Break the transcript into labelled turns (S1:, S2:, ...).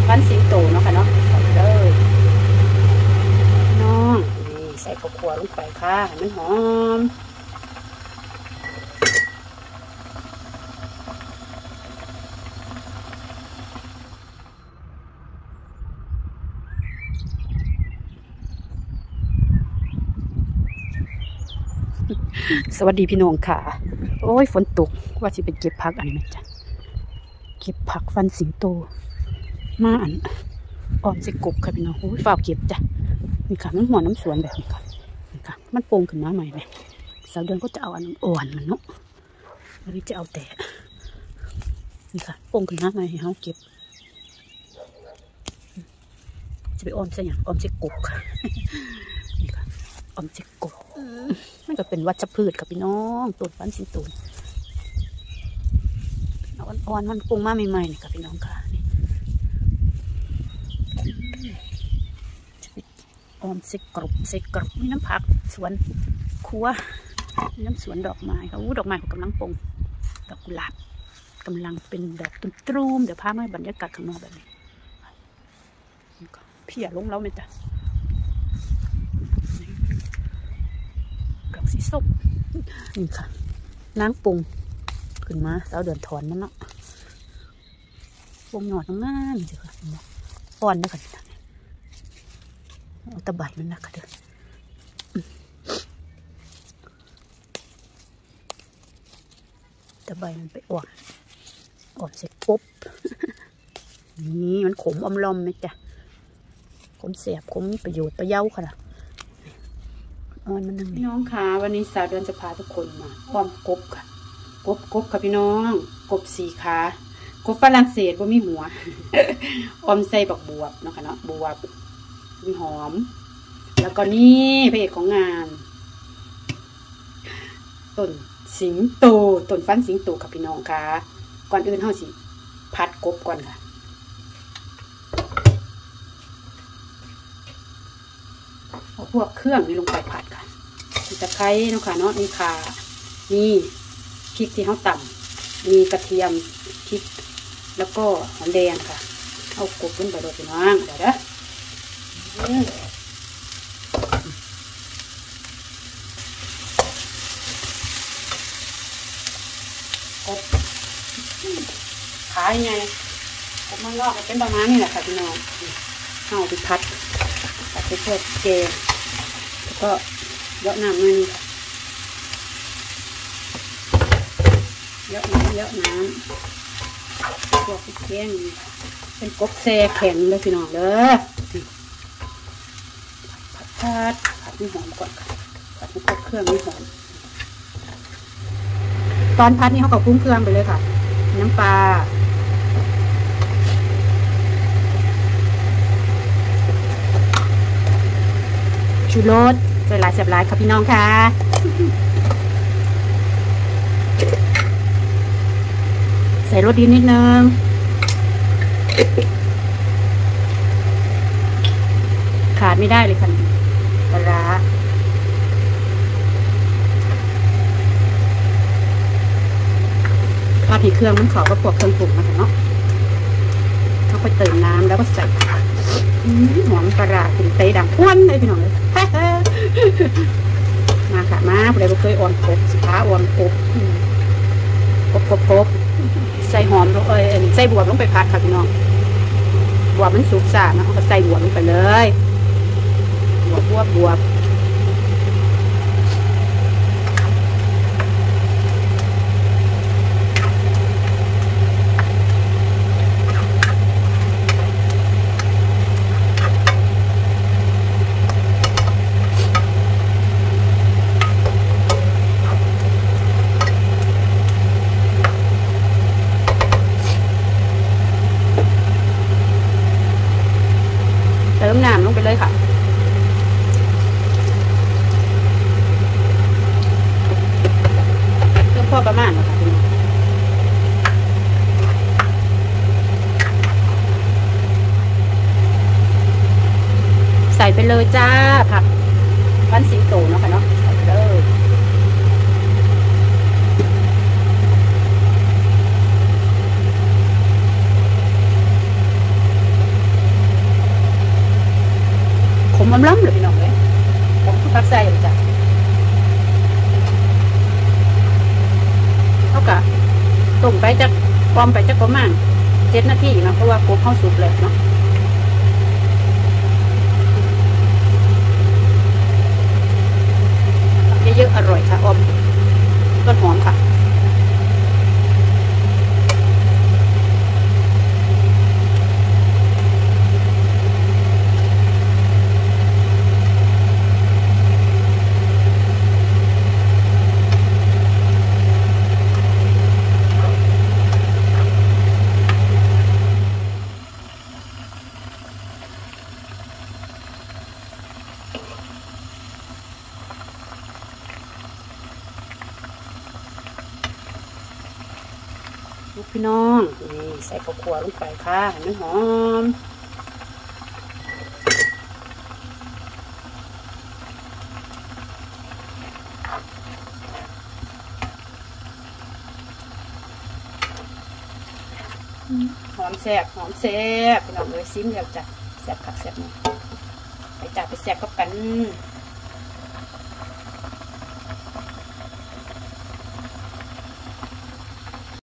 S1: ฟันสิงโตเนาะค่ะเนาะใส่เลยน้องนี่ใส่ข้าวคั่วลงไปค่ะให้มันหอมสวัสดีพี่น้องค่ะโอ้ยฝนตกว่าสิไปเก็บผักอันนี้จ้ะเก็บผักฟันสิงโตมาอันอ่อนสิกบค่ะพี่น้องโอ้ยฝ้าเก็บจ้ะนี่ค่ะมันหัวน้ำสวนแบบนี้ค่ะนี่ค่ะมันโป่งขึ้นมาใหม่เลยสาวเดือนก็จะเอาอันอ่อนมันเนาะวันนี้จะเอาแต่นี่ค่ะโป่งขึ้นมาใหม่ให้เขาเก็บจะไปอ่อนใส่อย่างอ่อนสิกบค่ะนี่ค่ะอ่อนสิกบมันก็เป็นวัชพืชค่ะพี่น้องต้นฟันสิงโตอ่อนมันปรุงมาใหม่ๆนี่ค่ะพี่น้องค่ะนี่อ่อนเสกกรุบนี่น้ำผักสวนครัวนี่น้ำสวนดอกไม้ค่ะดอกไม้กำลังปรุงดอกกุหลาบกำลังเป็นดอกตุ้มๆเดี๋ยวพามาบรรยากาศข้างนอกแบบนี้เพี้ยลงแล้วไหมจ๊ะดอกสีส้มนี่ค่ะนางปรุงขึ้นมาสาวเดือนถอนมันเนาะวงหนอดงามๆสิค่ะอ่อนนะค่ะเอาตะไบมันนะคะเด้อตะไบมันไปอ่อนเสร็จปุ๊บนี่มันขมอมลอมไหมจ๊ะขมเสียบขมมีประโยชน์ประเย้าค่ะอ่อนมันนั่งพี่น้องค่ะวันนี้สาวเดือนจะพาทุกคนมาอ้อมกบค่ะกบค่ะพี่น้องกบ4 ขากบฝรั่งเศสว่ามีหัวอมใส่บักบวบเนาะค่ะเนาะบวบมีหอมแล้วก็นี่พระเอกของงานต้นสิงโตต้นฟันสิงโตค่ะพี่น้องค่ะก่อนอื่นเฮาสิผัดกบก่อนค่ะเอาพวกเครื่องนี่ลงไปผัดค่ะมีตะไคร้เนาะค่ะเนาะมีข่านี่พริกที่เฮาตำมีกระเทียมพริกแล้วก็หอมแดงค่ะเอากบลงไปโดยพี่น้องเดี๋ยวนะกบขายไงกบมันงอกเป็นประมาณนี้แหละค่ะพี่น้องเอาไปผัดไปเพื่อเกลือแล้วก็เยอะน้ำนี่ค่ะเยอะน้ำพวกพริกแกงเป็นกบแซ่แข็งเลยพี่น้องเด้อผัดไม่หอมก่อนค่ะผัดให้ครบเครื่องไม่หอมตอนผัดนี่เขาก็ปรุงเครื่องไปเลยค่ะน้ำปลาชูรสใส่หลายเสียบหลายค่ะพี่น้องค่ะใส่รสดีนิดนึงขาดไม่ได้เลยค่ะปลาร้าผัดให้เครื่องมันเข้ากับพวกเครื่องปรุงนะคะเนาะเขาไปเติมน้ำแล้วก็ใส่หอมปลาร้าเป็นเตยดังพ่วนเลยพี่น้องเลยมาค่ะมาผู้ใดบ่เคยอ่อนกบสิค้าอ่อนกบใส่หอมใส่บวบลงไปผัดค่ะพี่น้องบวบมันสุกซ่านะเขาก็ใส่บวบลงไปเลยบวบเติมน้ำลงไปเลยค่ะเพิ่มพอประมาณนะคะใส่ไปเลยจ้าผักฟันสิงโตเนาะค่ะเนาะใส่ไปเลยมันล้ำเลยพี่น้องเลยผมก็ตักใส่เลยจ้ะเท่ากับต้มไปจากความไปจากประมาณ7 นาทีเนาะเพราะว่ากบเข้าสุกเลยเนาะเยอะๆอร่อยค่ะอมต้นหอมค่ะพี่น้องนี่ใส่ข้าวคั่วลงไปค่ะให้มันหอมหอมแซ่บหอมแซ่บพี่น้องเลยซิมเดียวจ้ะแซ่บค่ะแซ่บเนาะไปจ้าไปแซ่บกับกัน